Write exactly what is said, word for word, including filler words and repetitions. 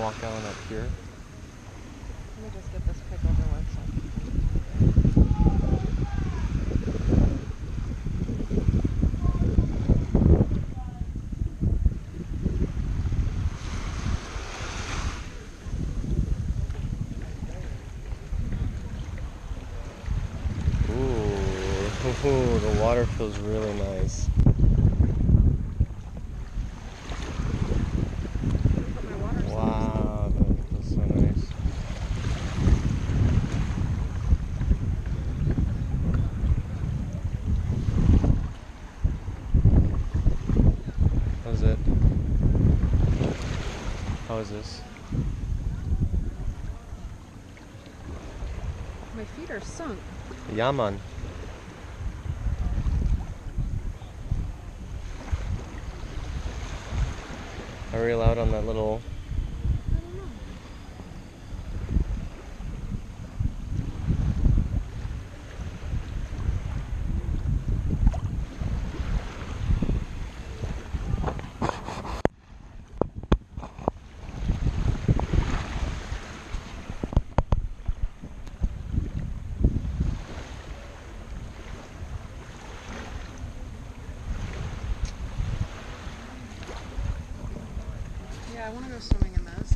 walk out on that pier? Let me just get this pic over with so I can Ooh, the water feels really nice. Wow, that feels so nice. How's it? How is this? My feet are sunk. Yaman. Are we allowed on that little? I don't know. Yeah, I want to go swimming in this.